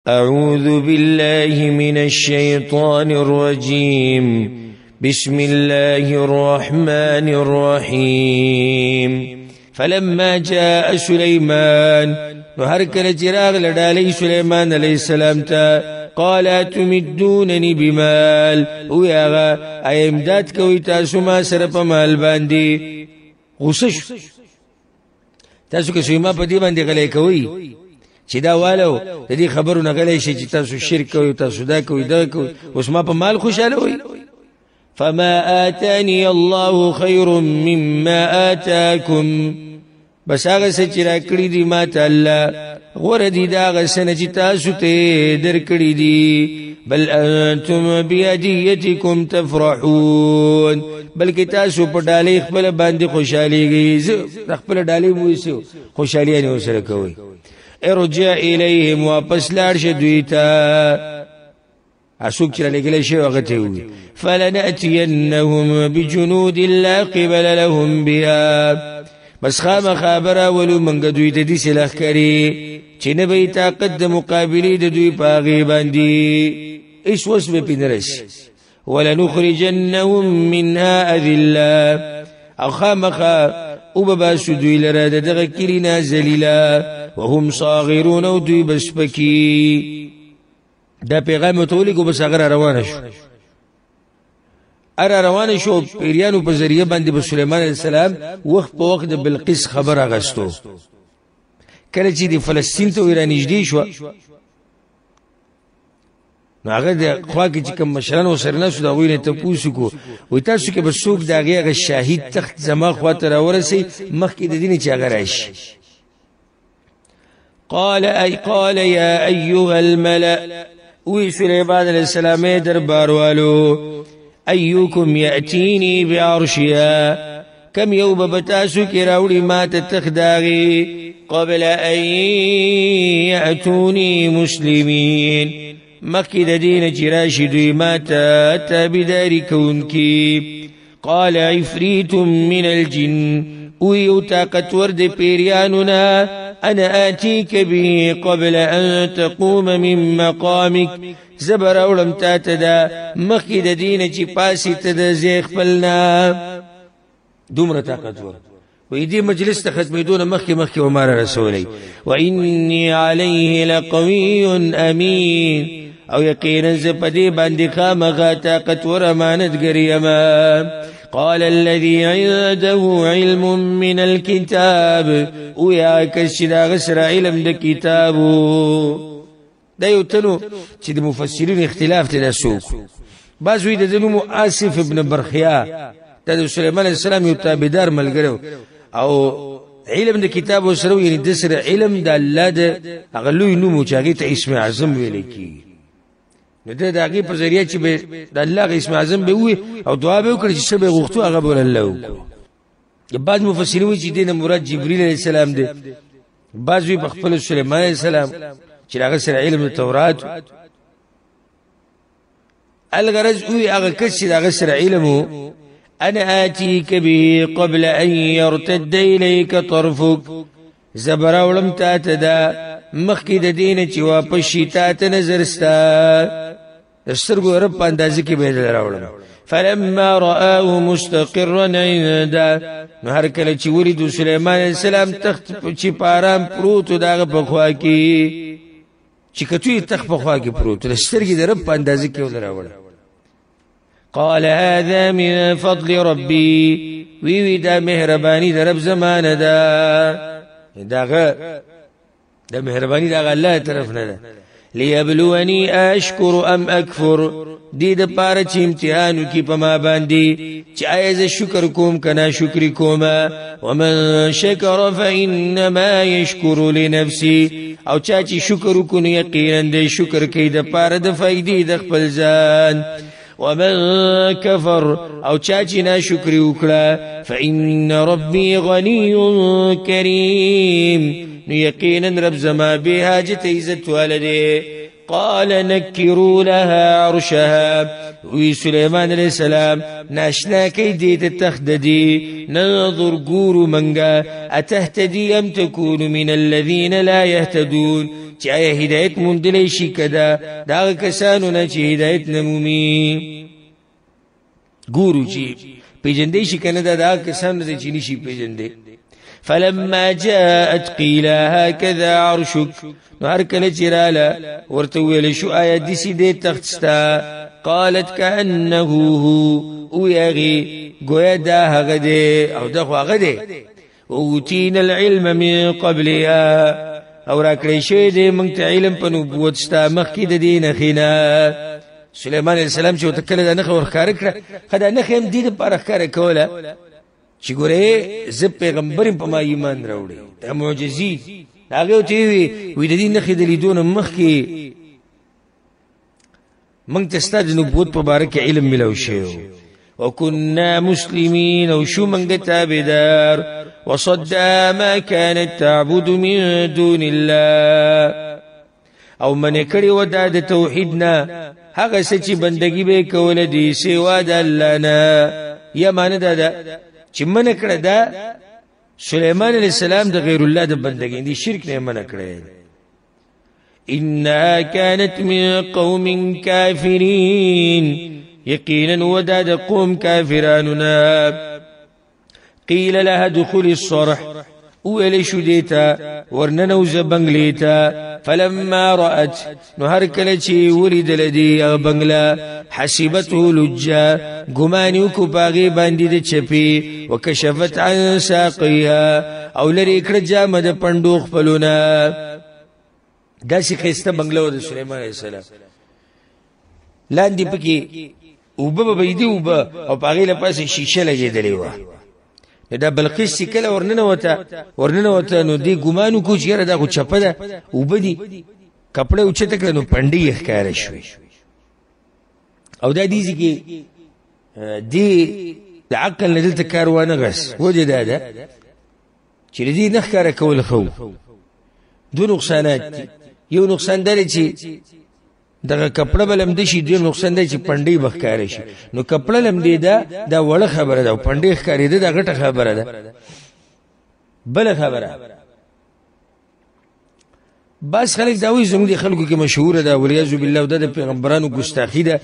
أعوذ بالله من الشيطان الرجيم بسم الله الرحمن الرحيم فلما جاء سليمان نهركل جراغ لدالي سليمان عليه السلام قال أتمدونني بمال وياغا أي امداد كوي تاسو ما سرپ مال باندي غصش تاسو کسوی ما پا دی باندی غلی کوي چی دا والو دا دی خبرو نغلی شی چی تاسو شرک کوي تاسو دا کوي دا کوي اس ما پا مال خوشحاله ہوئی فما آتاني الله خير مما آتاكم بس آغا سچی را کری دی ما تا اللہ غور دی دا آغا سنچی تاسو تے در کری دی بل انتم بیادیتکم تفرحون بلکہ تاسو پر ڈالی اخبر باندی خوشحالی گئی اخبر ڈالی مویسو خوشحالی آنی اسر کوئی ارجع الیہم واپس لارش دویتا اسوک چرا لگلے شو اغتے ہوئی فلنأتینہم بجنود لا قبل لهم بها بس خام خابرا ولو منگا دویتا دی سلخ کری چی نبی طاقت دا مقابلی دا دوی پاغی باندی اس وصف پی نرش ولنخرجنهم منها أذلا أو خامخا وبباسو دوی لرا دغا کلینا زلیلا وهم صاغرون و دوی بسپکی دا پیغام تولی کو بس اگر روانشو روانشو پیریانو پا ذریعہ باندی با سلیمان علیہ السلام وقت پا وقت بلقیس خبر آغستو کلچی دی فلسطین تو ایرانیجدی شوا نو هغه د خوا کې چې کوم مشران وسره نشو دا ویني ته پوسو کو وای تاسو کې بس څوک دا هغه شاهد تخت زما خوا ته راورسي مخکې د دین چې هغه راشي قال يا ايها الملأ وی سليمان عليه السلام دربار والو ايكم ياتيني بعرشها كم يوم بتاسو کې راوړي ما ته تخداغي قبل ان ياتوني مسلمين مکی دا دین چراشی دوی ماتا تابداری کونکی قال عفریت من الجن اویو طاقت ورد پیریانونا انا آتیک به قبل ان تقوم من مقامک زبر اولم تاتا مکی دا دین چی پاسی تدا زیخ پلنا دومره طاقت ورد وإيدي مجلس تختميدون مخي ومار رسولي وإني عليه لقوي أمين او يقينا زپدي باندې خامغا طاقت ور امانت غريما قال الذي عنده علم من الكتاب ويا كشدا غسر علم د کتابو دا یو تنو چې د مفسرین اختلاف ته سوق بعض وی د نوم آصف ابن برخیا د سليمان عليه السلام یو تابعدار ملګرو او علم د کتاب سره یعنی د سره علم د الله د اغلوی نوم چې هغه ته اسم اعظم ویل کی نو د هغه په ذریعہ چې د الله اسم اعظم به وي او دعا به وکړي چې به غوښتو هغه بول الله بعض مفسرین وایي چې د مراد جبرئیل علیه السلام دی بعض وی خپل سليمان علیه السلام چې هغه سره علم د تورات الغرض وی هغه کس چې هغه سره علم انا آتيك به قبل ان يرتد اليك طرفك زبر اولم تاتدا مخکی د دین چې واپس شیتا ته نظر ستا استرګو رب اندازې کې به راوړم فلما رآه مستقرا عنده نو هر کله چې ولید سليمان عليه السلام تخت چې پارام پروت دغه په خوا کې چې کتوی تخت په خوا کې پروت استرګې د رب اندازې کې ول راوړم قال هذا من فضل ربي وی دا مهرباني د رب زمانه داغه دا مهربانی دا الله طرف نه ده ليبلوني اشكر ام اكفر دې د پاره چې امتحان کی په ما باندې چې آیا شکر کوم کنا شکر کوم ومن شکر فانما يشكر لنفسه او چا چې شکر وکړي یقینا دې شکر کوي د پاره د فائدې د خپل ځان ومن كفر او چا چې ناشکری وکړه فان ربي غني كريم نو یقینا رب زما به حاجت عزت والده قال نكروا لها عرشها وی سليمان عليه السلام ناشنا کی دیت تخددی ننظر گورو منگا اتهتدی ام تكون من الذين لا يهتدون چې آیا هدایت موندلی شي که د هغه کسانو نه چې هدایت نه مومي ګورو چې پیژندی شي که نه د هغه کسانو نه چې نشي پیژندی فلما جاءت قيل هكذا عرشك نو هر کله چې راله ورته ویل شو آیا داسې دی تخت ستا قالت كأنه هو ویغی گویا دا هغه دی او دا خو هغه دی اوتینا العلم من قبلها او راکړی شوی دی موږ ته علم په نبوت ستا مخکې د دې نښې نه سلیمان علیه السلام چې ورته کله دا نښه ورښکاره کړه ښه دا نښه هم دې دپاره ښکاره کوله چې ګورې زه پیغمبر یم په ما ایمان راوړی دا معجزې هغې ورته وی د دې نښې د لیدو نه مخکې موږ ته ستا د نبوت په باره کې علم میلاو شوی وكنا مسلمين وشو من تابدار وصدى ما كانت تعبد من دون الله او من کړي ودا د توحیدنا هغه چې بندگی به کول دي سوا د الله نه یا معنی دا چې من کړه دا سليمان عليه السلام د غیر الله د بندگی دي شرک نه من کړي انها كانت من قوم كافرين يقينا وداد قوم كافراننا قيل لها دخل الصرح ويلي شديتا ورننوز بنغليتا فلما رأت نهر كلتي ولد لدي بنغلا حسبته لجا قمانيوكو باغي باندي چپي وكشفت عن ساقيها او لري اكرجا مد پندوخ پلونا داسي خيستا بنغلا ود سليمان عليه السلام لاندې پکې اوبه به بيدي اوبه او پاغې لپاسې شیشه لګېدلې وه دا بلقیس چې کله ورننوته نو دې ګمان وکړو چې یاره دا خو چپه ده اوبه دي کپړه اوچته کړه نو پنډۍ یې ښکاره شوې او دا دې ځای کې دې د عقل نه دلته کار وانه غس وجه دا ده چې د دې نه ښکاره کول ښه دو نقصانات دي یو نقصان دا دی چې دغه کپړه به لمده شي دویم نقصان دی چې پنډۍ به ښکاره شي نو کپړه لمدېده دا وړه خبره ده او پنډۍ ښکارېده دا غټه خبره ده بله خبره بعض خلک دا وایي زموږ د خلکو کې مشهوره ده ولیعذ بالله او دا د پیغمبرانو ګستاخي ده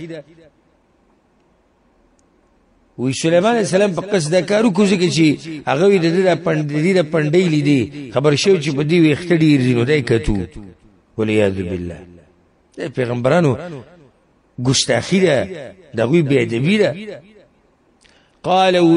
وی سلیمان علیه السلام په قصد دا کار وکړو ځکه چې هغه وایي د دې د پنډۍ لیدې خبر شوی چې په دې ویښته ډېر دي نو دی کتو ولیعذ بالله پیغمبرانو گستاخی ده دغوی بیادبی ده قالوا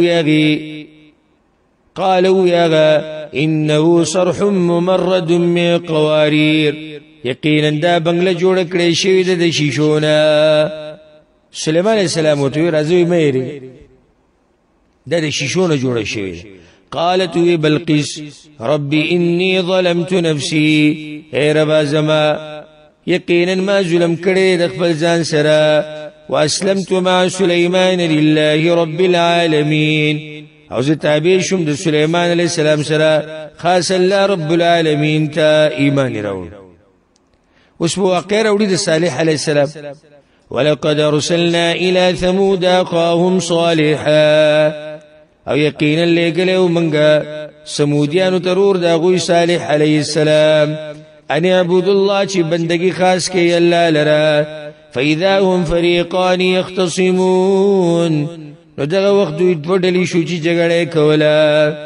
يا انه صرح ممرد من قوارير یقینا دا بنگله جوړ کړی شوی د شیشونه سليمان عليه السلام وتوی راځي مېری د شیشونه جوړ شوی قالت بلقیس ربي اني ظلمت نفسي اے رب زما یقینا ما ظلم کړی د خپل ځان سره واسلمت مع سليمان لله رب العالمين او زه تابع شوم د سليمان عليه السلام سره خاص الله رب العالمين ته ایمان راوړ اوس واقع راوړي د صالح عليه السلام ولقد ارسلنا الى ثمود اخاهم صالحا او یقینا لګلو منګه سمودیانو ترور دا غوي صالح عليه السلام ان اعبدوا الله چې بندگی خاص کوي الله لرا فاذا هم فريقان يختصمون نو دغه وخت دوی په ډلې شو چې جګړه کوله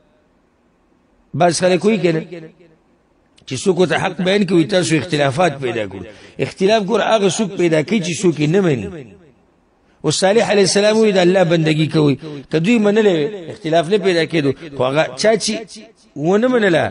بس خلک کوي کنه چې څوک ته حق بیان کوي تاسو اختلافات پیدا کړو اختلاف ګور هغه څوک پیدا کوي چې څوک نه مني او صالح علیه السلام وی د الله بندگی کوي کدوې منله اختلاف نه پیدا کېدو خو هغه چا چې ونه منله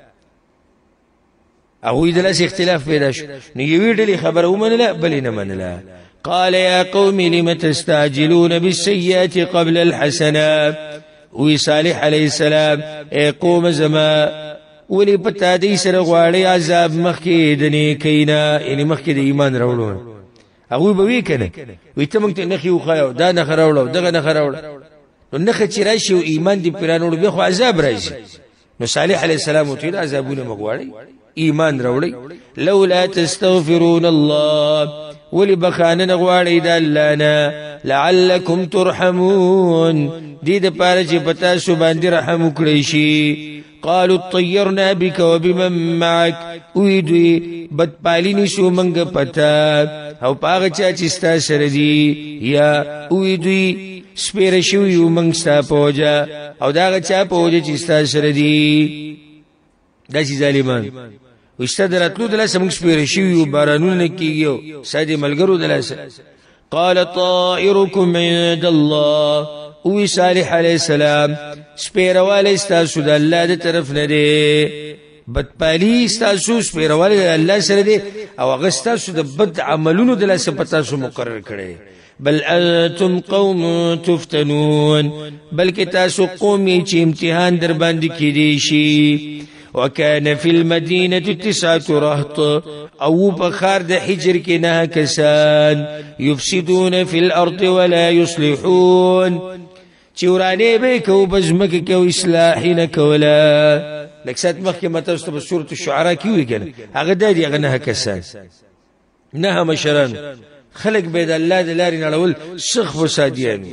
او دلس اختلاف پیدا شو نو یوې ډلې خبره ومنله بلې نه منله قال يا قوم لم تستعجلون بالسيئات قبل الحسنات وی صالح علیه السلام اے قوم زما ولی پتا دې سره غواړي عذاب مخکې د نیکینا یعنی مخکې د ایمان راوړو هغه به وی کنه وی ته مونږ ته نخي وخایو دا نه خراوړو دغه نه خراوړو نو نخ چې راشي او ایمان دې پرانوړو به خو عذاب راځي نو صالح علیه السلام ته عذابونه مغواړي ایمان راوړي لولا تستغفرون الله ولي بخانه غواړي د الله نه لعلكم ترحمون دې د پاره چې پتا شو باندې رحم وکړي شي قالوا اطيرنا بك وبمن معك ويدوي بدپالینی شو منگ پتا او پاغ چاچی ستا سردی یا ويدوي سپیر شویو منگ ستا پوجا او داغ چا پوجا چی ستا سردی دا چی ظالمان وشتا دراتلو دلاسا منگ سپیر شویو بارانون نکیگیو سادی ملگرو دلاسا قال طائركم عند الله وی صالح علیہ السلام سپیروالی استاسو دا اللہ دا طرف ندے بدپالی استاسو سپیروالی دا اللہ سر دے او اغستاسو دا بد عملونو دلا سپتاسو مقرر کرے بل انتم قوم تفتنون بلکہ تاسو قومی چی امتحان در باندی کی دیشی وكان في المدينة 9 رهط او بخار دا حجر کی نها کسان يفسدون في الارض ولا يصلحون چورانه به کو بزمک کو اصلاح نه کولا لکسات مخکې متاسو په سورۃ الشعراء کې وی کنه هغه د دې غنه کسان نه مشران خلق به د الله د لارې نړول شخ فسادیان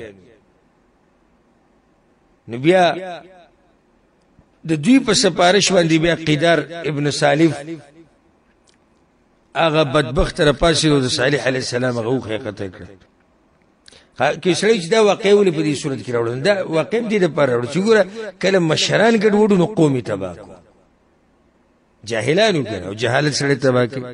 نبیا د دوی په سپارښت باندې بیا قیدار ابن سالف هغه بدبخت را پاسلو د صالح علیه السلام هغه قتل کړ کې سړی چې دا واقع ولې په دې صورت کې راوړل دا واقع دې د پر راوړل چې ګوره کله مشران ګډ وډو نو قومي تباہ کو جاهلانو کنه او جهالت سره تباہ کی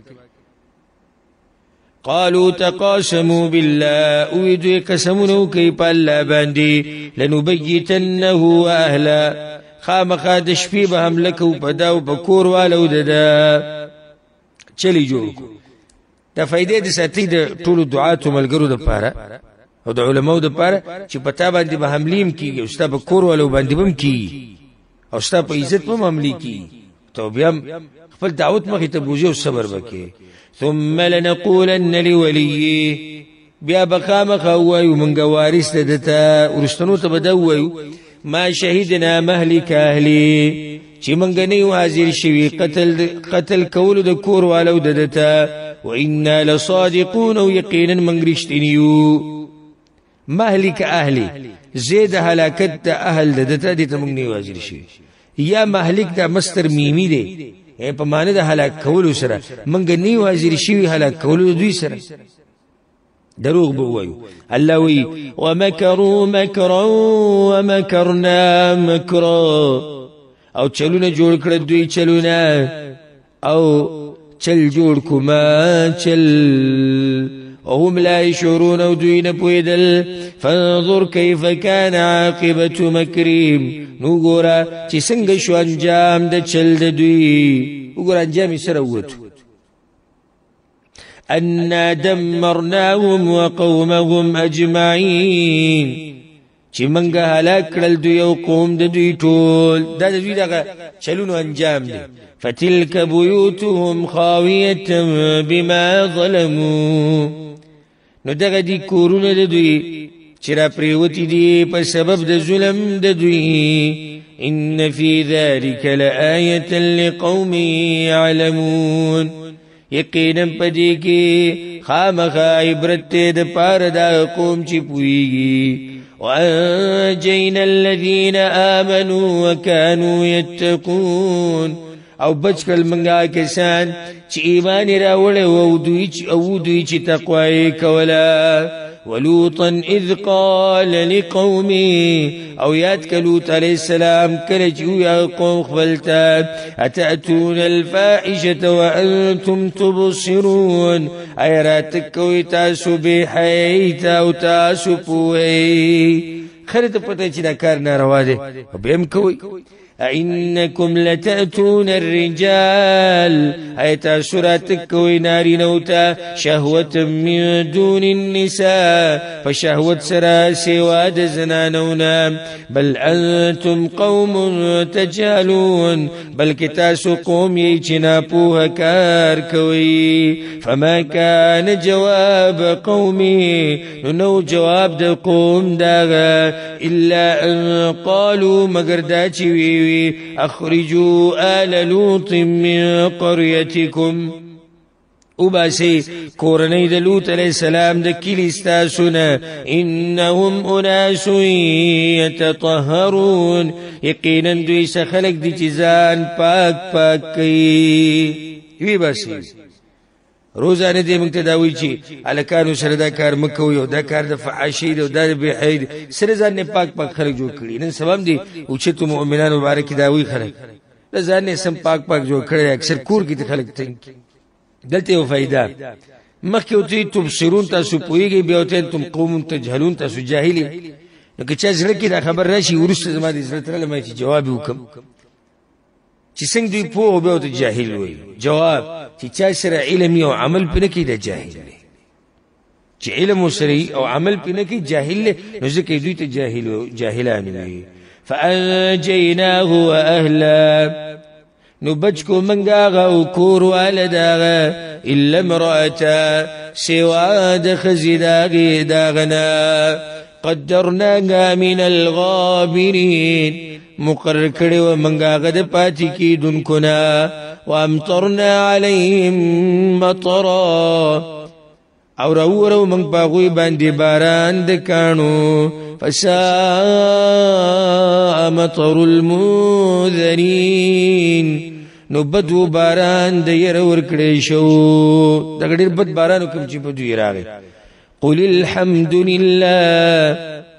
قالوا تقاسموا بالله ويدو قسمونو کوي په الله باندې لنبيتنه واهلا خامخا د شپې به حمله کو په داو په کور والو ددا چلی جوړ دا فائدې د ساتي د ټولو دعاتو ملګرو د پاره او د علماء د پاره چې پتا باندې به حملیم کیږي او ستا په کور والو باندې بم کی او ستا په عزت په عملی کی تو بیا خپل دعوت مخې ته بوزي او صبر وکي ثم لنقولن لوليه بیا بقامه خوایو منګ وارث دته ورستنو ته بدوي ما شهدنا مهلك اهلي چې منګ نه حاضر شوی قتل کول د کور والو دته وإنا لصادقون ويقينا من رشتنيو مهلك اهلي زید هلاکت د اهل دته دې تمنګ نه حاضر شي یا مهلك د مستر میمی دی په معنی د هلاک کول سره منګ نه حاضر شي هلاک کول دوی سره دروغ بوایو الله وی ومکروا مکرا ومکرنا مکرا او چلونه جوړ کړ دوی چلونه او چل جوړ کوما چل وهم لا يشعرون ودوين بويدل فانظر كيف كان عاقبة مكرهم نوغورا چی سنگ شو انجام د چل د دوی وګور انجام سروت أنا دمرناهم وقومهم أجمعين چی منگا هلاک کړل دوی او قوم د دوی ټول دا دوی دغه چلونو انجام دي فتلك بيوتهم خاوية بما ظلموا نو دغه دي کورونه د دوی چې را پریوتی دي په سبب د ظلم د دوی ان في ذلك لآية لقوم يعلمون یقینا پدې کې خامخا عبرت د پاره د قوم چې پويږي وأنجينا الذين آمنوا وكانوا يتقون او بچکل منگا کسان چی ایمان راوڑے او دوی چی تقوی کولا ولوطا اذ قال لقومه او یاد کلوط علیہ السلام کلجو یا قوم خفلتا اتأتون الفاحشة وانتم تبصرون ایراتکوی تاسو بحیتا او تاسو پوئی خرد پتا چی دا کار ناروا دے بیم کوئی أئنكم لتأتون الرجال أيتا سراتك ويناري نوتا شهوة من دون النساء فشهوة سراسي واد زنانونا بل أنتم قوم تجهلون بل كتاس قوم يجنا بوها كاركوي فما كان جواب قومي نو جواب دا قوم داغا إلا أن قالوا مقرداتي أخرجوا آل لوط من قريتكم وباسي كورني دلوت عليه السلام دكيل استاسنا إنهم أناس يتطهرون يقينا دويس خلق دي جزان پاک پاک كي باسي روزانه دې موږ ته دا وایي چې الکانو سره دا کار مه کوئ او دا کار د فحاشۍ دی او دا د بېحیایي دی سره ځان نه پاک پاک خلک جوړ کړي نن سبا هم دي اوچتو مؤمنانو باره کې دا وایي خلک د ځان نه سم پاک پاک جوړ کړی اکثر کور کې د خلک تنګ دلته یو فایده مخکې ورته تبصرون تاسو پوهېږئ بیا ورته انتم قوم تجهلون تاسو جاهل یې نو که چا زړه کې دا خبر راشي وروسته زما د زړه تړلی ما چې جواب یې وکړم چې څنګه دوی پوه او بیا ورته جاهل وایي جواب چې چا سره علم او عمل پې نه کوي دا جاهل دی چې علم ورسره او عمل پې نه کوي جاهل دی نو ځکه دوی ته جاهلان وي فأنجيناه وأهله نو بچ کو منګ هغه او کور واله د هغه الا امرأته سوا د ښځې د هغې د هغه نه قدرناها من الغابرين مقرر کړی و منګ هغه د پاتې کېدونکو نه وامطرنا عليهم مطرا او راورو منګ په هغوی باندې باران د کاڼو فساء مطر المنذرين نو بدو باران د ير ورکړې شو دا ډېر بد باران کوم چې په دوی راغی قل الحمد لله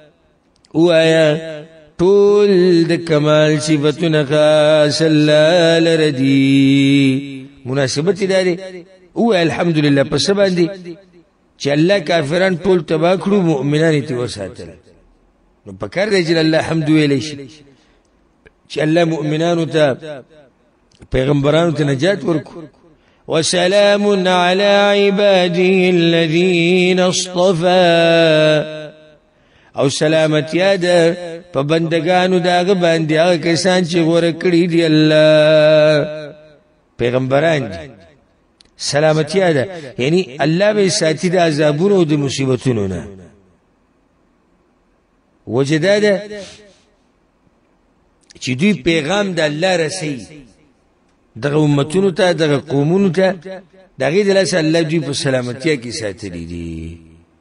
وایا طول د کمال صفتنا خاص الله لردي مناسبت داري وایا الحمد لله پس باندې چې الله کافران ټول تبا کړو مؤمنان ته وساتل نو پکار دی چې الله حمد ویلی شي چې الله مؤمنانو ته پیغمبرانو ته نجات ورکو وسلام على عباده الذين اصطفى او سلامت یاد په بندگانو داغه باندې هغه کسان چې غوړه کړی دی الله پیغمبران دي سلامت یاد یعنی الله به ساتي د عذابونو او د مصیبتونو نه وجداده چې دوی پیغام د الله رسي دغه امتونو ته دغه قومونو ته دغه د لاسه الله دوی په سلامتیا کې ساتلی دي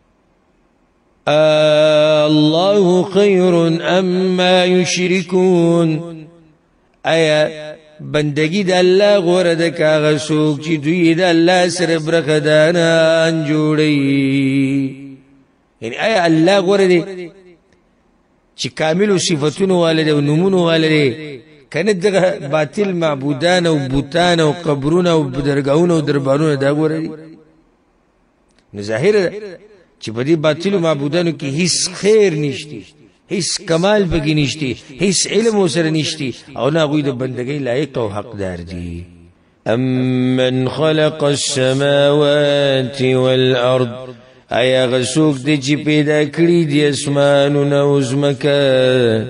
الله خير اما يشركون ایا بندگی د الله غوړه د کاغه څوک چې دوی د الله سره برخدانان جوړي یعنی ایا الله غوړه دي چې کامل صفاتونو والده او نمونه والده کنه دغه باطل معبودان او بوتان او قبرون او درگاهونه او دربارونه دا غوړه دي نو ظاهر چې په دې باطل معبودانو کې هیڅ خیر نشته هیڅ کمال بګی نشتی هیڅ علم وسره نشتی او نه غوی د بندګۍ لایق او حقدار دي امن خلق السماوات والارض ایا غسوک د چې پیدا کړی دي اسمانونه او زمکه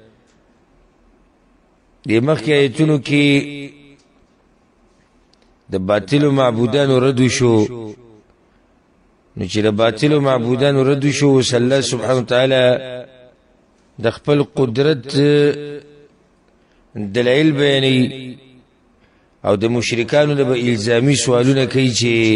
د مخکې آیتونو کې د باطل معبودانو رد شو نو چې د باطل معبودانو رد شو وس الله سبحانه وتعالى د خپل قدرت دلایل بیانوي او د مشرکانو د الزامي سوالونه کوي چې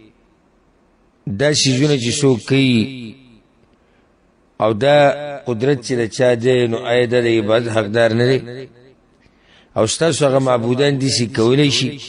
دا شیزونه چې څوک کوي او دا قدرت چې د چا دی نو آیا د عبادت حقدار نه دی او ستاسو هغه معبودان دي چې کولی شي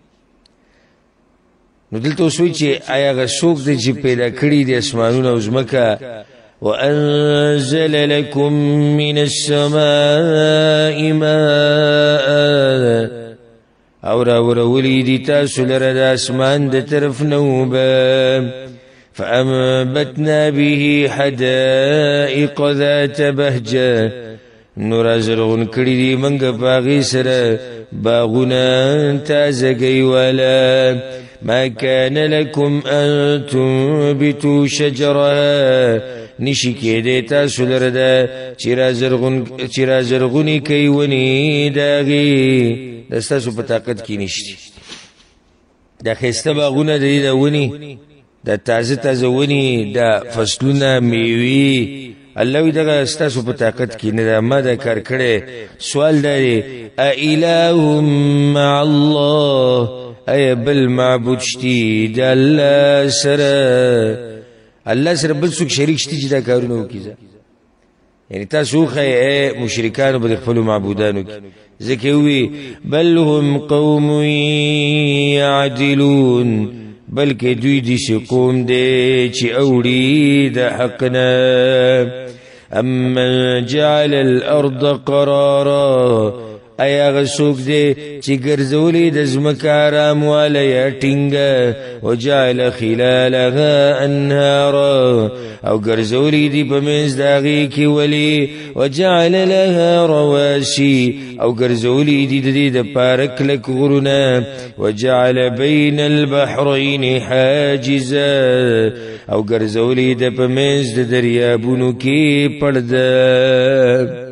نو دلته اوس وایي چې آیا هغه څوک دی چې پیدا کړي دي اسمانونه او ځمکه وأنزل لكم من السماء ماء او راورولی دی تاسو لرد اسمان د طرف نوبا فأنبتنا به حدائق ذات بهجة نرازرغن کړي دي منګ باغی سره باغونه تازګي ولا ما كان لكم أن تنبتوا شجرها نشی کېدی تاسو لره ده چې را زرغونې کوي ونې د هغې د ستاسو په طاقت کې نشته دا ښایسته باغونه د دې د ونې د تازه تازه ونې د فصلونه میوې الله وی دغه ستاسو په طاقت کې نه ده ما دا کار کړی سوال دا دی أإله مع الله اي بل معبود شتي دا الله سره بل سوک شریک شتی چې دا کارونه وکړي یعنی تاسو خو مشرکانو به خپل معبودانو کې ځکه وی بل هم قوم يعدلون بلکې دوی دې قوم دي چې اوړي د حقنا امن جعل الارض قرارا ایا غسوک دے چی گرزولی دزمک آرام والا یا ٹنگا وجعل خلالها انهارا او گرزولی دی پمنز داغی کی ولی وجعل لها رواسی او گرزولی دی دا پارک لک غرنا وجعل بین البحرین حاجزا او گرزولی دا پمنز دا دریابونو کی پردا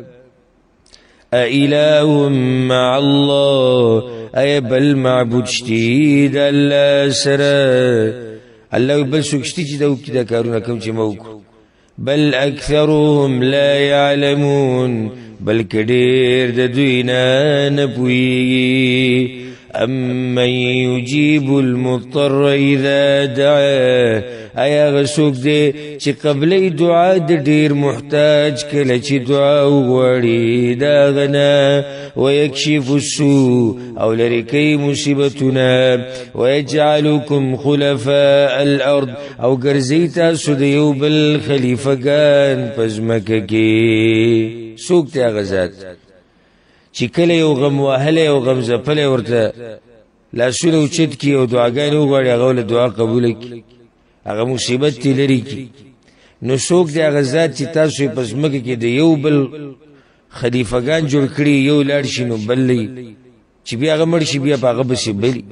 أإله مع الله أي بل معبود شتيد الله سرا الله بل سكشتي جدا وكدا كارونا كم جموك بل أكثرهم لا يعلمون بل كدير ددوينا نبوي أمن يجيب المضطر إذا دعاه ایا غسوک دے چې قبلی دعا د ډیر محتاج کله چې دعا وغواړي دا غنا ويكشف السوء او لري کوي مصیبتونه ويجعلكم خلفاء الارض او ګرځي تاسو د یو بل خلیفګان پزمکه کې سوک ته غزاد چې کله یو غم وهله او غم زپله ورته لاسونه اوچت کی او دعاګانې وغواړي هغه ول دعا قبول کی هغه مصیبت تی لري کی نو څوک دی هغه ذات چې تاسو په سمګه کې دی یو بل خلیفګان جوړ کړی یو لاړ شنو بلې چې بیا هغه مړ شي بیا هغه بس بلی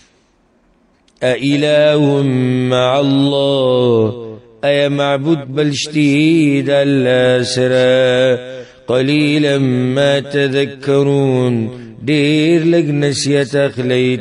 اله مع الله اي معبود بلشتي د الله سره قليلا ما تذكرون ډیر لګ نصیحت اخلی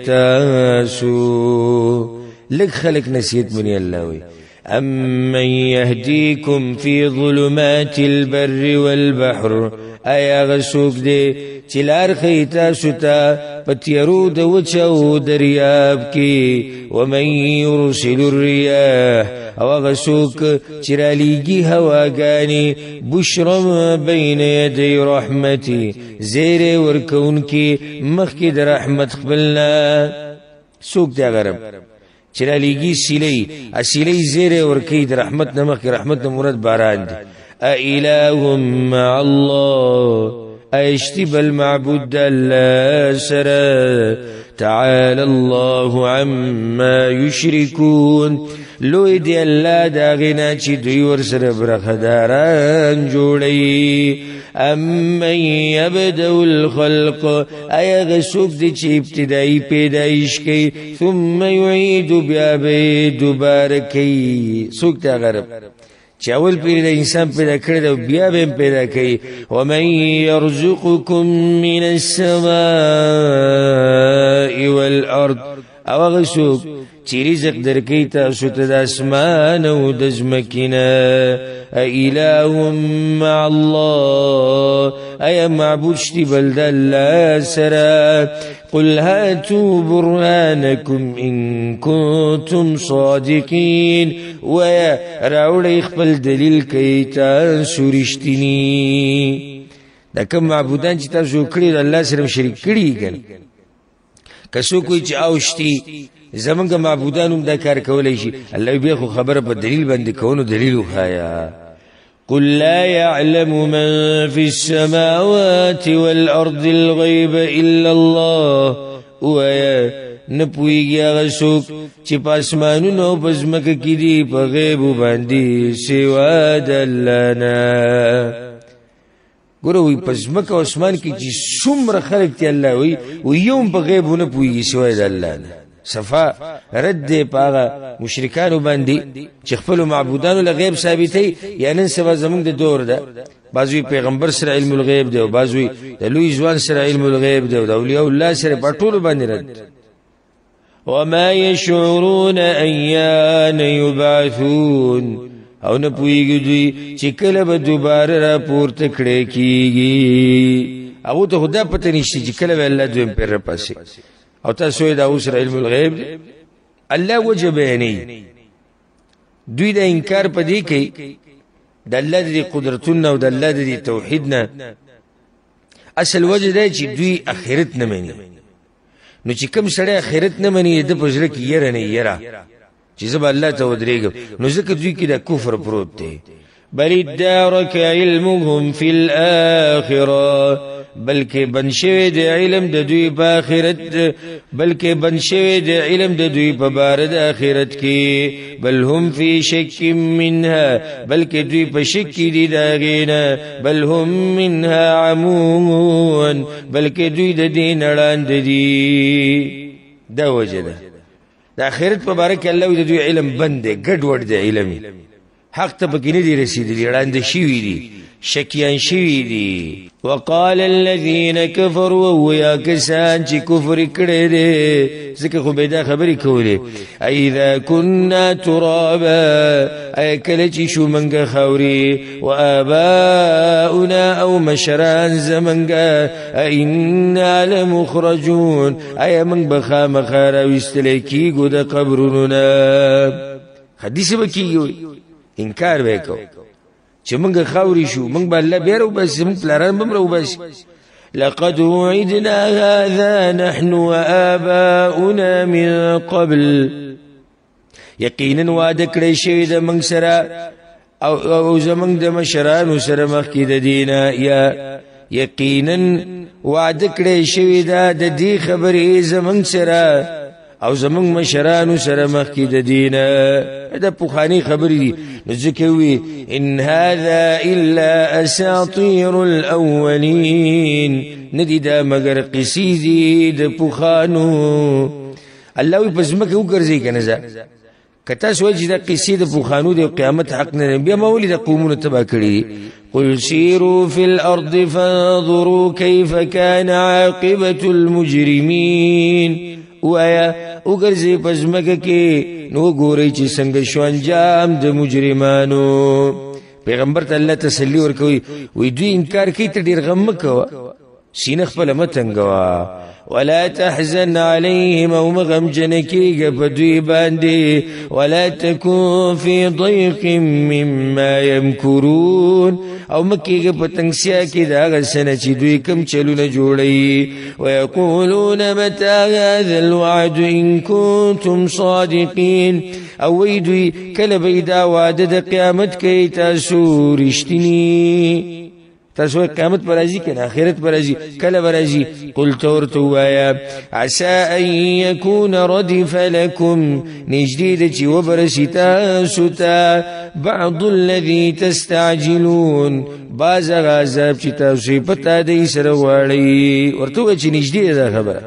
تاسو لك خلق نسيت مني الله أمن يهديكم في ظلمات البر والبحر ایا غسوک دے چلار خیتا ستا پتیرو د وچو دریاب کی ومن يرسل الرياح او غسوک چرالیگی هواگانی بشرا بین یدی رحمتی زیر ورکون کی مخی در رحمت قبلنا سوک دے غرب چرالیگی سیلی اسیلی زیر ورکی در رحمت نمخ رحمت مراد باران دی اِلَهٌ مع الله اشتب المعبود الله سرا تعالى الله عما يشركون لوی دی الله دا غنا چې دوی ور سره برخداران جوړي امن يبدأ الخلق ایا غسوک دی چې ابتدایي پیدایش کوي ثم يعيد بیا به دوباره کوي سوک ته غرب چې اول پیر د انسان پیدا کړی دا بیا به پیدا کوي ومن يرزقكم من السماء والارض او غسوک چې رزق درکې تاسو ته د اسمان او د ځمکې اِلَهٌ مع الله اي معبود شتي بلد الله سرا قل هاتوا برهانكم إن كنتم صادقين ويا راولي خپل دلیل کوي تاسو رښتینی دا کوم معبودان چې تاسو کړی الله سره شریک کړی کړي کسو کوئی چې اوشتي زمونږ معبودانو دا کار کولای شي الله به خو خبره په دلیل باندې کوونو دلیل وخایا قل لا يعلم من في السماوات والأرض الغيب إلا الله ويا نپویږي هغه څوک چې په اسمانونو او په ځمکه کې دي په غیب باندې سوا د الله نه ګوره وي په ځمکه او اسمان کې چې څومره خلک دي الله وي یوم په غیب نه پویږي سوا د الله نه صفا رد پاغه مشرکانو باندې چې خپل معبودانو له غیب ثابتي یا نن سبا زمونږ د دور ده بعضوی پیغمبر سره علم الغیب دی او بعضوی د لوی ځوان سره علم الغیب دی او د اولیاء الله سره په ټولو باندې رد وما يشعرون ايان يبعثون او نه پویږي دوی چې کله به دوباره را پورته کړي کیږي او ته خدا پته نشته چې کله الله دوی پر پاسي او تاسو دا اوس علم الغیب الله وجه بیانې دوی د انکار پدې کوي د الله د قدرتونو او د الله د توحیدنا اصل وجه دی چې دوی اخرت نه مني نو چې کوم سړی اخرت نه مني د پزړه کې یره نه یره چې زب الله ته ودرېږم نو ځکه دوی کې د کفر پروت دی بل ادارك علمهم في الآخرة بلکې بن شوی د علم د دوی په آخرت بلکې بن شوی د علم د دوی په بار د آخرت کې بل هم فی شک منها بلکې دوی په شک دي داغینا بل هم منها عمون بلکې دوی د دین اړاند دي دا وجه ده د آخرت په باره کې الله د دوی علم بند دی ګډ وډ دی علم حق ته پکې نه دي رسیدلي اړاند شوي دي شکیان شوي دي وقال الذين كفروا ويا كسان چې کفر کړي دي ځکه خو به دا خبرې کولې اذا كنا ترابا اي کله چې شو منګه خوري واباؤنا او مشران زمنګه انا لمخرجون اي من بخامخ راوستل کیږو د قبرونو حدیث وکیږي انکار وکاو چې موږ خاوري شو موږ به الله بیرو بس موږ پلاران بمرو بس لقد وعدنا هذا نحن وآباؤنا من قبل یقینا وعده کړی شوی د موږ سره او زموږ د مشرانو سره مخکې د دینه یا یقینا وعده کړی شوی د دې خبرې زموږ سره او زموږ مشرانو سره مخکې د دینه دا پوخانی خبرې دي ځکه وی ان هذا الا اساطير الاولين ندی دا مگر قصې دي د پوخانو الله وی پس مکه وګرځي کنه ځا کته سوچ دا قصې د پوخانو د قیامت حق نه بیا مولید قومونه تبا کړی قل سيروا في الارض فانظروا كيف كان عاقبه المجرمين وایا وګرځي پس مکه کې نو ګوري چې څنګه شو انجام د مجرمانو پیغمبر ته الله تسلی ورکوي وی دوی انکار کوي ته ډیر غم مکوه سینه خپل متنګوا ولا تحزن عليهم او مغم جنكيغ بدوي باندي ولا تكون في ضيق مما يمكرون او مکیږي په تنگسیا کې دا غسنه چې دوی کم چلونه جوړي ويقولون متى هذا الوعد ان كنتم صادقين او دوی کله به دا وعده د قیامت کې تاسو رښتینی تاسو قیامت پر راځي کنه آخرت پر راځي کله پر راځي قل تورتوایا عسى ان يكون ردف لكم نجديد چې وبرستا ستا بعض الذي تستعجلون باز غذاب چې تاسو پتا دې سره واړی ورته چې نجدي ده خبره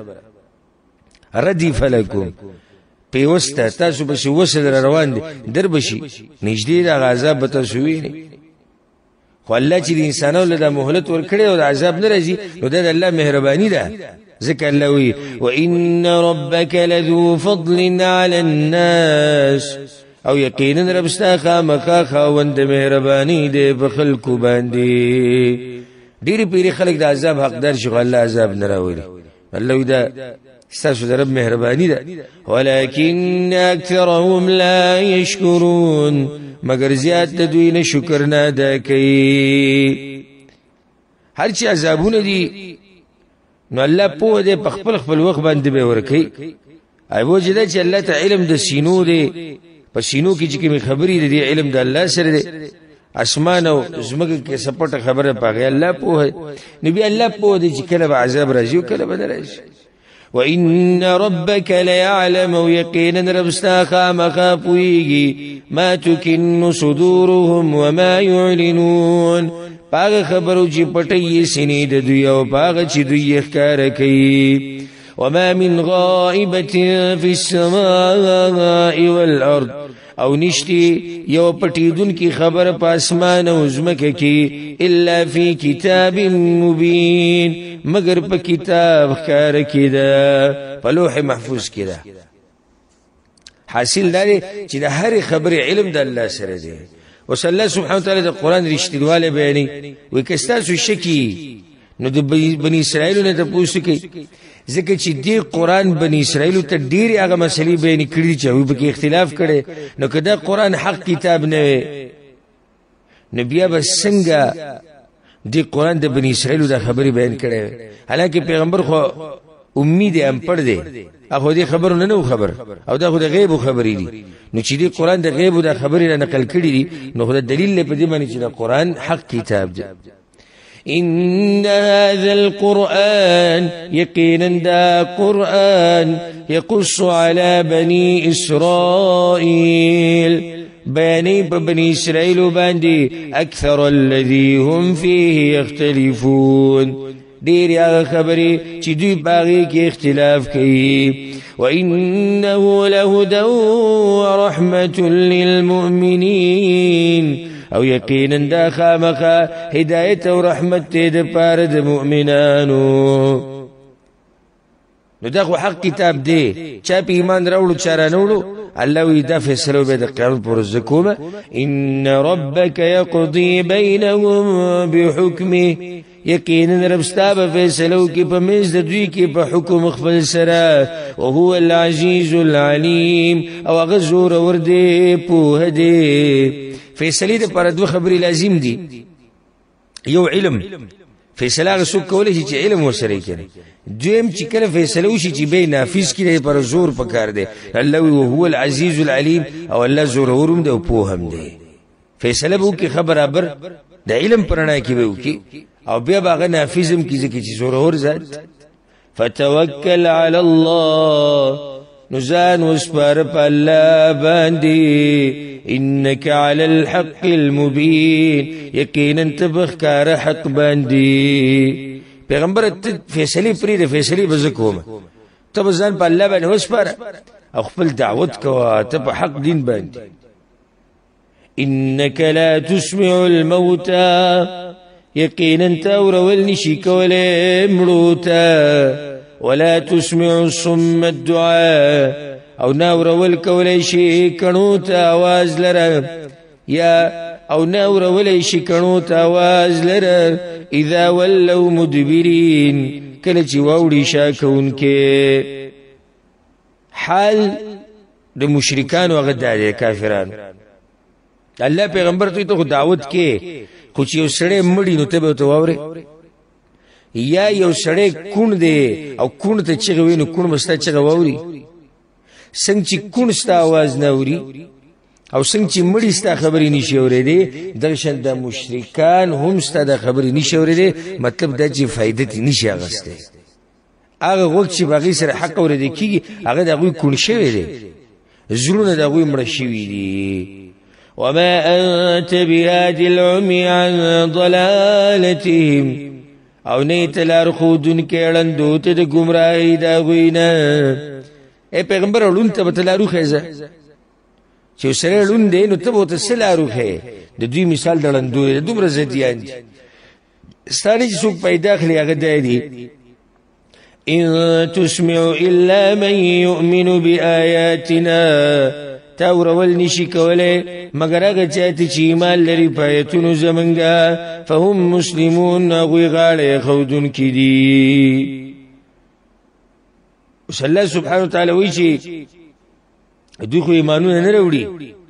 ردف لكم پیوسته تاسو به وسل روان دي در بشي نجدي ده غذاب به تاسو ویني خو الله چې انسانانو له مهلت ورکړي او عذاب نه راځي نو د الله مهرباني ده ذکر الله وی وان ربك لذو فضل على الناس او یقینا رب ستا خامخا خوند مهرباني دی په خلکو باندې ډېری پیری خلک د عذاب حقدار شي الله عذاب نه راوړي الله وی دا ستاسو د رب مهرباني ده ولكن اكثرهم لا يشكرون مگر زیات د دوی نه شکر نه ادا کوي هر چی عذابونه دي نو الله په دې خپل وخت باندې به ورکي ایو جدا چې الله ته علم د سینو دی په سینو کې چې کوم خبرې دي علم د الله سره دی اسمان او زمګه کې سپټه خبره پاغه الله په نبی الله په دې چې کله به عذاب راځي او کله به راځي وإن ربك ليعلم ويقينا ربستا خامخا پويږي ما تكن صدورهم وما يعلنون پاغه خبرو چې پټي سینې د دوی او پاغه چې دوی ښکار کوي وما من غائبة في السماء والأرض او نشتی یو پټیدون کی خبر په اسمان او زمکه کې الا فی کتاب مبین مگر په کتاب ښکار کیده په لوح محفوظ کیده حاصل لري چې د هر خبر علم د الله سره دی وصلی الله سبحانه وتعالى د قران رښتینواله بیانې وکستاسو شکی نو د بنی اسرائیل نه تاسو کې ځکه چې دې قرآن بني اسرائیلو ته ډېرې هغه مسلې بیانې کړي چې هغوی پکې اختلاف کړی نو که دا قرآن حق کتاب نه وی نو بیا به څنګه دې قرآن د بني اسرائیلو دا خبرې بیان کړی وی حالانکه پیغمبر خو امی دی امپړ دی هغه دې خبرو نه نو خبر او دا خو د غیبو خبرې دي نو چې دې قرآن د غیبو دا خبرې را نقل کړي دي نو خو د دلیل په دې باندې چې دا قرآن حق کتاب دی إن هذا القرآن يقينا دا قرآن يقص على بني إسرائيل بياني بني إسرائيل باندي أكثر الذي هم فيه يختلفون دير يا خبري چی دوی باغی کی اختلاف کی وإنه لهدى ورحمة للمؤمنين او یقینا دا خامخا هدایت او رحمت ته د پاره د مؤمنانو نو دا خو حق کتاب دی چا په ایمان راوړو چا را نوړو الله وی دا فیصله به د قیامت پر ورځ کومه ان ربک یقضی بینهم بحکمه یقینا رب ستا به فیصلو کې په منځ د دوی کې په حکم خپل سره او هو العزیز العلیم او هغه زور ور دی په هدی فیصله د پر دوه خبرې لازم دي یو علم فیصله غو کولای شي چې علم وسره کړي دویم چې کله فیصله وشي چې به نافذ کړي پر زور پکار دی الله هو العزیز العلیم او الله زور ورم دی او په هم دی فیصله به کې خبر برابر د علم پرنا کې به وکي او بیا باغ نافذم کې ځکه چې زور اور ذات فتوکل علی الله نزان وسپار په الله باندې انك على الحق المبين یقینا تبخکار حق باندې پیغمبر فیصله پرې فیصله بزکوم تب ځان په الله باندې وسپار او خپل دعوت کوه ته په حق دین باندې انك لا تسمع الموتى یقینا تاورول نشي کوله مړوتا ولا تسمع الصم الدعاء او ناورول کولی شي کڼو ته आवाज لره یا او ناورول شي کڼو ته आवाज لره اذا ولوا مدبرين کله چې واوړي شاکونکې حال د مشرکان او غداري کافرانو الله پیغمبر ته دعوت کې خو چې یو سړی مړی نو ته به ته واورې یا یو سړی کون دی او کون ته چغه وینو کون مستا چغه واوري څنګه چې کون ستا आवाज نه اوري او څنګه چې مړی ستا خبرې نشي اورېدې درشن د مشرکان هم ستا د خبرې نشي اورېدې مطلب دا چې فائدې نشي اغسته هغه وخت چې باغی سره حق اورېدې کیږي هغه دغه کون شوی دی زړونه دغه مړ شوی دی وما أنت بهادي العمي عن ضلالتهم او نیت لار خودن کېړن دوت د گمراهی دا غوینا اے پیغمبر ولون ته بتلارو خیزه چې سره لون دی نو ته بوته سلارو خې د دوی مثال دړندو دومره زديان ستانه چې څوک پیدا کړی هغه دی ان تسمع الا من يؤمن بآياتنا تاورول نشي کوله مگر هغه چې ایمان لري په ایتونو زمونږه فهم مسلمون غوی غاړه خودون کی دي صلی الله سبحانه وتعالى وی چې دوی خو ایمانونه نه وروړي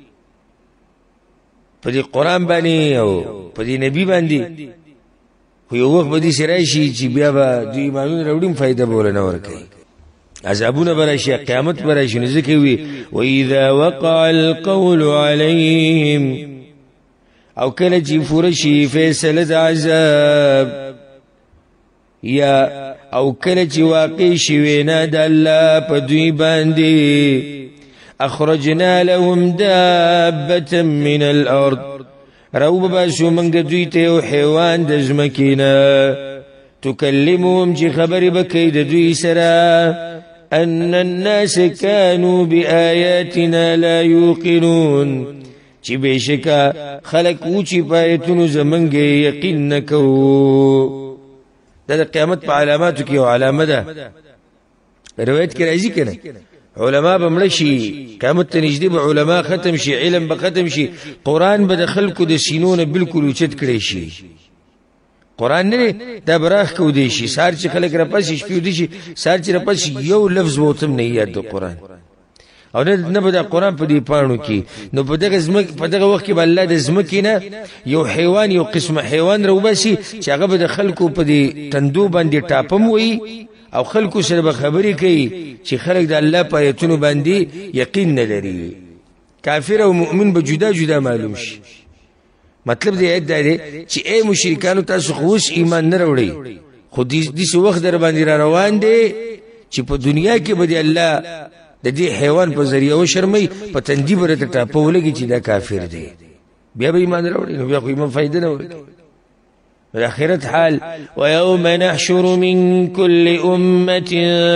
په دې قران باندې او په دې نبی باندې خو یو وخت به دې سره شي چې بیا به دوی ایمانونه وروړي فائدہ بوله نه ورکړي عذابونه براشي قیامت براشي نزدکی وی واذا وقع القول عليهم او کله چې فرشي فیصله د عذاب یا او کله چې واقع شي وینا د الله په دوی باندې اخرجنا لهم دابه من الارض روب باسو منګ دوی ته حیوان د زمکینا تکلمهم چې خبرې بکې د دوی سره ان الناس كانوا بآياتنا لا يوقنون چې بشکا خلق او چې پایتونو زمنګ یقین نکو دا قیامت په علاماتو کې علامه ده روایت کې راځي کنه علما به مړ شي قیامت ته نږدې به علما ختم شي علم به ختم شي قران به د خلکو د سینونو بالکل اوچت کړي شي قرآن نه دا براخ کو دی شي سار چې خلک را پس شپیو دی شي سار چې را پس یو لفظ ووتم نه یاد د قرآن او نه به د قرآن په دې پاڼو کې نو په دغه وخت کې به الله د ځمکې نه یو حیوان یو قسم حیوان راوباسي چې هغه به د خلکو په دې ټندو باندې ټاپم وي او خلکو سره به خبرې کوي چې خلک د الله په آیتونو باندې یقین نه لري کافر او مؤمن به جدا جدا معلوم شي مطلب دې دا دی چې اے مشرکانو تاسو خو اوس ایمان نه راوړئ خو دې وخت در باندې را روان دی چې په دنیا کې به الله د دې حیوان په ذریعہ و شرمي په تندی برته ټاپو لګي چې دا کافر دی بیا به ایمان راوړي نو بیا خو ایمان فائدہ نه ورته والآخرت حال ويوم نحشر من كل أمة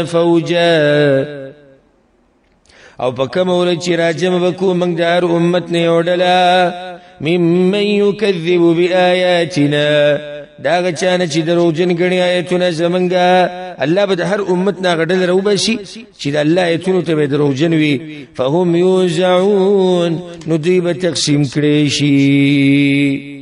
فوجا او پکم ورځ چې راجم وکو موږ د هر امت نه وړلا ممن يكذب بآياتنا دا چانه چې دروژن غني آیتونه زمونږه الله به د هر امت نه غډل راوبشي چې د الله آیتونو ته دروژن وي فهم يوزعون نديب تقسيم کړي شي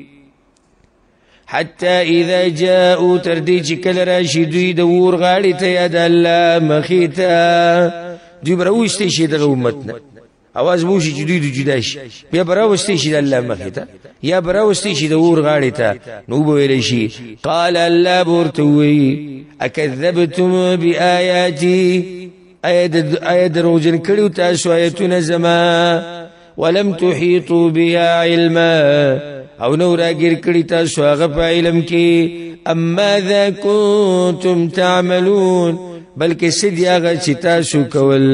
حتى اذا جاءوا تردي چې کله راشي دوی د ور غاړي ته یاد الله مخیتا دوی براوستي شي د امت نه اواز بوشي چې دوی جدا شي بیا براوستي شي د الله مخیتا یا براوستي شي د ور غاړي ته نو به ویل شي قال الله ورتوي اكذبتم بآياتي ايد روجن کړو تاسو آیتونه زما ولم تحيطوا بها علما او نو راګر کړی تاسو هغه په علم کې اما ذا كنتم تعملون بلکې سدي هغه چې تاسو کول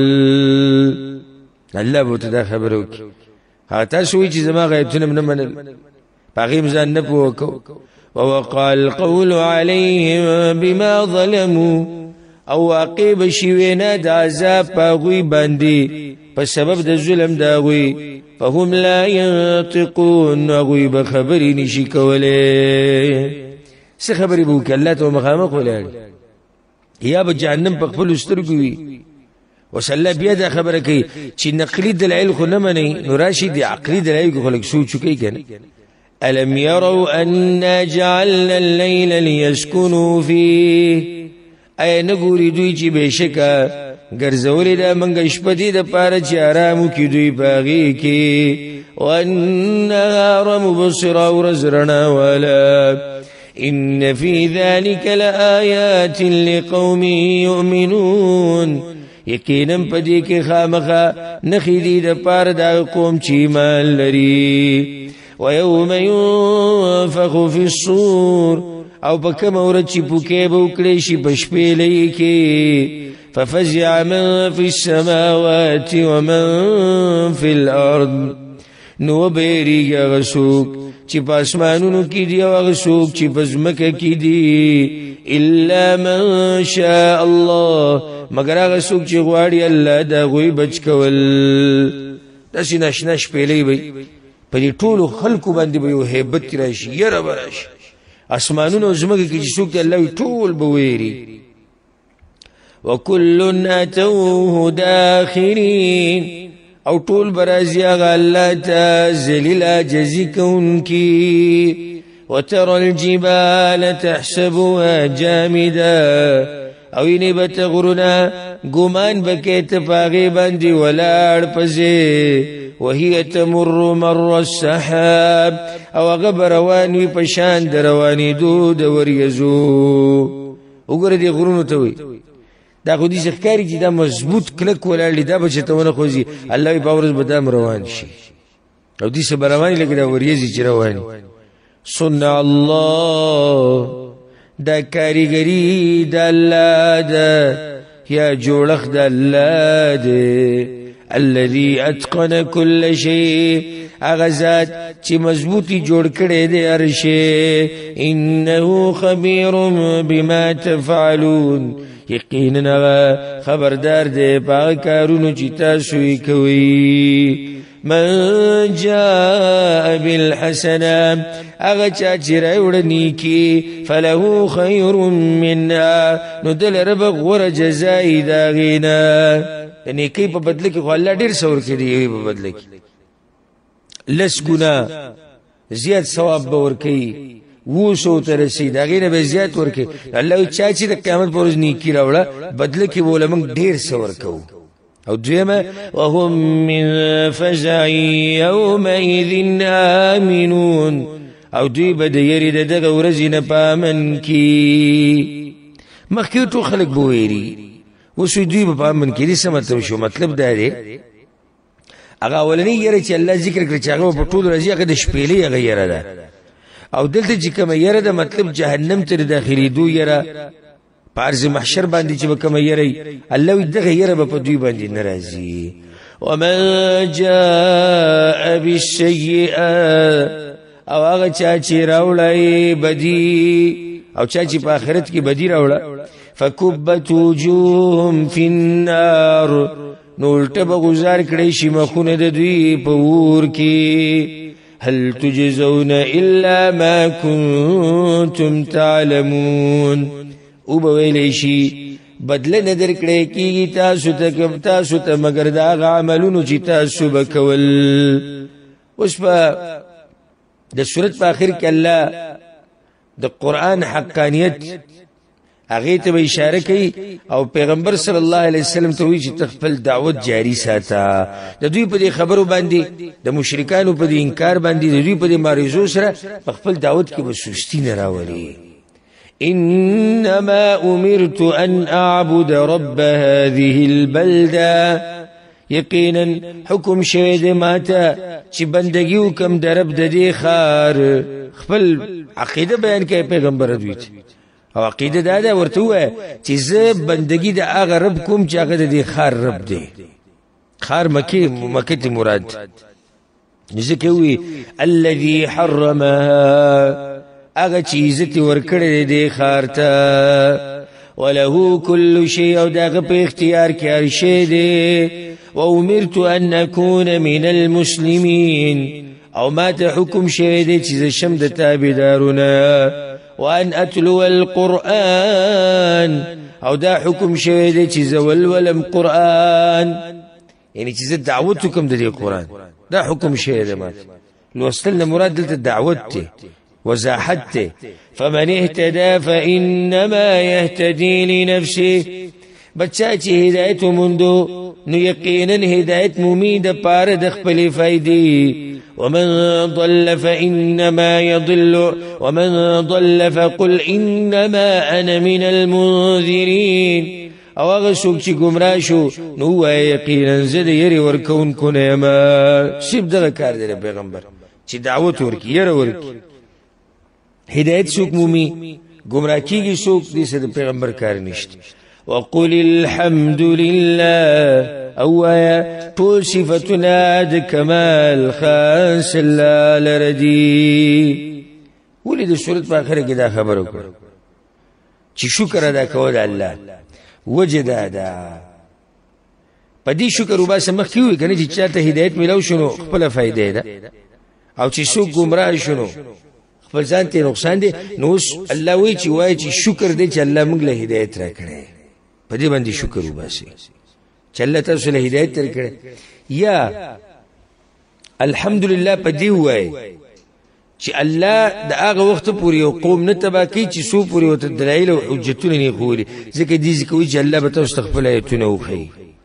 الله به ته خبرو کې ها تاسو چې زما غیبتونه نه منل باغیم ځان نه پوکو ووقع القول عليهم بما ظلموا او واقع بشوینا د عذاب پاغوی باندې په سبب د ظلم داوی فهم لا ينطقون غوی بخبری نشی کوله څه خبرې بو کې الله ته مخامخ ولای یا به جهنم په خپل سترګوي وسله بیا دا خبره کوي چې نقلی دلایل خو نه مني نو راشي دي عقلي دلایل خو خلک سوچ کوي کنه الم يروا ان جعلنا الليل ليسكنوا فيه اي نګوري دوی چې بشکا ګرځولې دا منګ شپه دي د پاره چې آرام کوي دوی باغی کې والنهار مبصرا ورزرنا ولا ان في ذلك لآيات لقوم يؤمنون یقینا پدې کې خامخا نخې دي د پاره د قوم چې ایمان لري ويوم ينفخ في الصور او بکم ورځ چې پوکې به وکړي شي بشپېلې کې ففزع من في السماوات ومن في الارض نو بیریږي هغه څوک چې په اسمانونو کې دي او هغه څوک چې په ځمکه کې دي الا من شاء الله مگر هغه څوک چې غواړي الله دا غوي بچ کول داسې ناشنا شپېلې وي په دې ټولو خلکو باندې به یو هیبت راشي یره به راشي اسمانونو ځمکه کې چې څوک الله ټول به ویري وكل اتوه داخرين او طول برازي غلتا ذليل جزيكون كي وترى الجبال تحسبها جامدا او نبت غرنا قمان بكيت فاغي باندي ولا پزي وهي تمر مر السحاب او غبر رواني پشان درواني دود وريزو وګره دي غرونو ته وي دا خو دې ښکاری چې دا مضبوط کلک ولاړ دا بچتهونه خوځي الله په ورځ بدام روان شي او دې سره رواني لګي دا وریځي چې رواني صنع الله دا کاریګری د الله دا یا جوړخ د الله دی الذي اتقن كل شيء اغزاد چې مضبوطی جوړ کړي دي هر شی انه خبير بما تفعلون یقینا خبردار دی په کارونو چې تاسو یې کوي من جاء بالحسنه اغه چې راوړ نیکی فله خير منها نو دل رب غور جزای دا غینا نیکی په بدله کې خو الله ډیر څور کړي په بدله کې لس ګنا زیات ثواب به ور کوي 200 ته رسید هغې نه به زیات ورکوي الله وایي چا چې د قیامت په ورځ نیکي راوړه بدله کې به له موږ ډېر څه ورکوو او دویمه وهم من فزع یومئذ آمنون او دوی به د یرې د دغه ورځې نه په امن کې مخکې ټول خلک به ویري اوس دوی به په امن کې دي څه مطلب شو مطلب دا دی هغه اولنۍ یره چې الله ذکر کړی چې هغه په ټول راځي هغه د شپېلې هغه یره ده او دلته چې کومه یره ده مطلب جهنم ته د داخلېدو یره په عرض محشر باندې چې به کومه یره الله وایي دغه یره به په دوی باندې نه راځي ومن جاء بالسیئه او هغه چا چې راوړی بدي او چا چې په آخرت کې بدي راوړه فکبت وجوههم فی النار نو الټه به غزار کړی شي مخونه د دوی په اور کې هل تجزون الا ما کنتم تعلمون او به ویلی شي بدله نه درکړی کېږي تاسو ته مګر د هغه عملونو چې تاسو به کول اوس په د سورت په آخر کې الله د قرآن حقانیت هغې ته به اشاره کوي او پیغمبر صلی الله علیه وسلم ته وایي چې ته خپل دعوت جاری ساته د دوی په دې خبرو باندې د مشرکانو په دې انکار باندې د دوی په دې معرضو سره په خپل دعوت کې به سستی نه راولي انما امرت ان اعبد رب هذه البلده یقینا حکم شوی دی ماته چې بندگی وکم د رب د دې ښار خپل عقیده بیان کوي پیغمبر دوی او عقیده دا ده ورته ووایه چې زه بندگی د هغه رب کوم چې هغه د دې ښار رب دی ښار مکې ته مراد ځکه وایي الذي حرمها هغه چې عزت یې ورکړی دی دې ښار ته وله كل شيء او د هغه په اختیار کې هر شی دی وامرت ان اكون من المسلمين او ما ته حکم شوی دی چې زه شم د تابعدارونه وان اتلو القرآن او دا حکم شوی دی چې زه ولولم قرآن یعنی چې زه دعوت وکم د دې قرآن دا حکم شوی دی ماته لوستل نه مراد دلته دعوت دی وضاحت دی فمن اهتدى فانما يهتدي لنفسه بچا چې هدایت وموندو نو یقینا هدایت مومي د پاره د خپلې فائدې ومن ضل فإنما يضل ومن ضل فقل إنما أنا من المنذرين او هغه څوک چې ګمراه شو نو وایي یقینا زه د یرې ورکوونکو نه یم صرف دغه کار دی د پیغمبر چې دعوت ورکړي یره ورکړي هدایت څوک مومي ګمراه کېږي څوک دې سره د پیغمبر کار نشته وقل الحمد لله اوایا ټول صفتنا د کمال خاص الله لردي ولې د سورت په اخر کې دا خبره وکړه چې شکر ادا کول الله وجدا دا په دې شکر وباسه مخکې وي کنه چې چاته هدایت ملو شنو خپل فائدې ده او چې څوک گمراه شنو خپل ځان ته نقصان دي نو الله وایي چې وایي چې شکر دې چې الله موږ له هدایت راکړي په دې باندې شکر وباسي چې الله تاسو له هدایت درکړي یا الحمدلله په دې وایي چې الله د هغه وخت پورې یو قوم نه تبا کوي چې څو پورې ورته دلایل او حجتونه نه خوري ځکه دې کوي چې الله به تاسو خپل آیتونه وښیي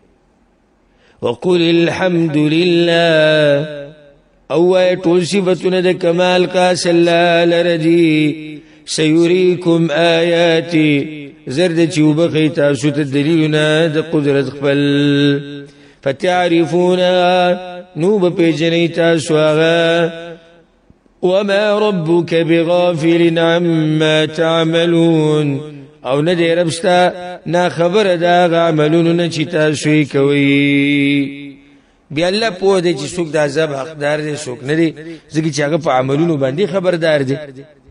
وقل الحمد لله او ټول صفتونه د کمال خاص الله لردي سيريكم آياتي زرد چې وبخي تاسو ته دلیلونه د قدرت خپل فتعرفونا نو به پیژنئ تاسو هغه وما ربك بغافل عما تعملون او نه دی رب ستا نا خبر دا هغه عملونو نه چې تاسو یې کوئ بیا الله پوه دی چې څوک د عذاب حقدار دی څوک نه دی ځکه چې هغه په عملونو باندې خبردار دی